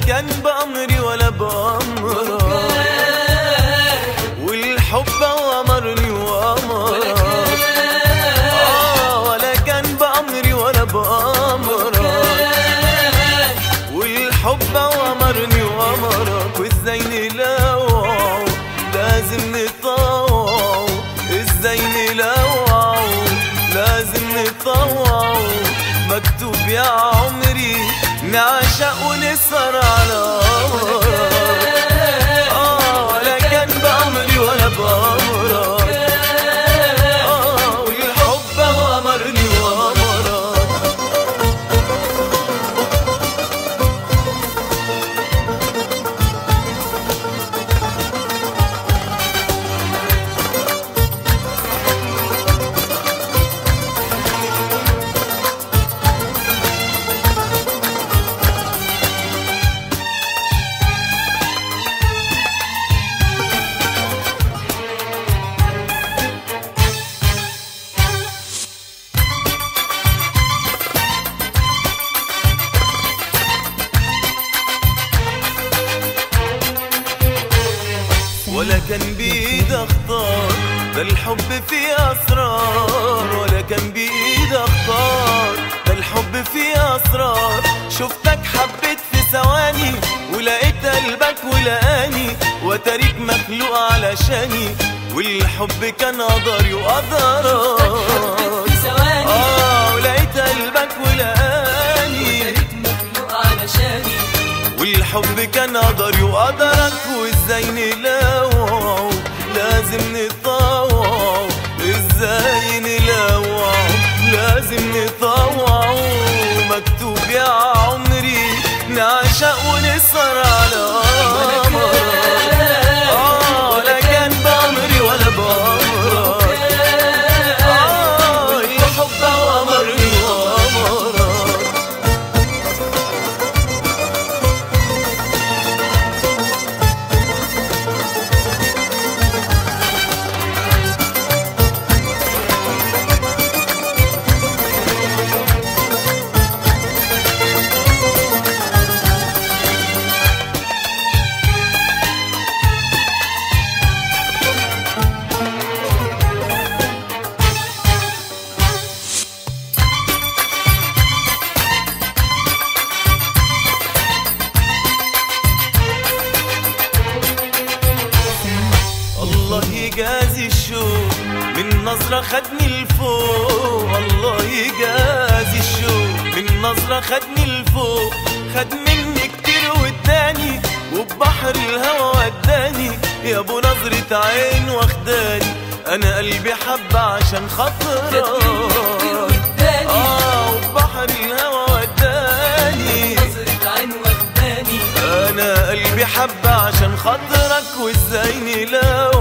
كان بأمري ولا بأمرك، والحب أمرني وأمرك. ولا كان بأمري ولا بأمرك، والحب أمرني وأمرك. وإزاي نلوعه لازم نطوعه، إزاي نلوعه لازم نطوعه. مكتوب يا عمري نعشق ونسهر على قمرك. ولا كان بأمري ولا بأمرك، والحب أمرني وأمرك. ولا كان بإيدي اختار، ده الحب فيه اسرار. ولا كان بإيدي اختار، ده الحب فيه اسرار. شفتك حبيت في ثواني، ولقيت قلبك ولقاني، وتاريك مخلوق علشاني، والحب كان قدري وقدرك. ولقيت قلبك ولقاني، وتاريك مخلوق علشاني، والحب كان قدري وقدرك. وازاي نلوعه لازم نطوعه، ازاي نلوعه لازم نطوعه. مكتوب يا عمري نعشق ونسهر على قمرك. ولا كان بأمري ولا بأمرك، الحب أمرني وأمرك. الله يجازي الشوق من نظرة خدني لفوق. الله يجازي الشوق من نظرة خدني لفوق. خد مني كتير واداني، وببحر الهوى وداني. يا ابو نظرة عين واخداني، انا قلبي حب عشان خاطرك. وببحر الهوى وداني، نظرة عين واخداني، انا قلبي حب عشان خاطرك. وازاي نلاقي